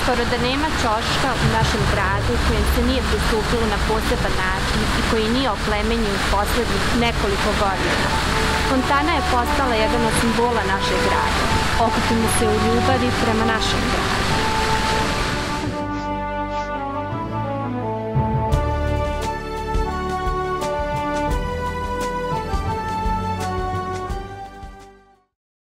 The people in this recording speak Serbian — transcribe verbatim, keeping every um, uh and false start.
Skoro da nema ćoška u našem gradu kojem se nije pristupilo na poseban način i koji nije oplemenjen u poslednjih nekoliko godina. Fontana je postala jedan od simbola našeg grada. Okupimo se u ljubavi prema našem gradu.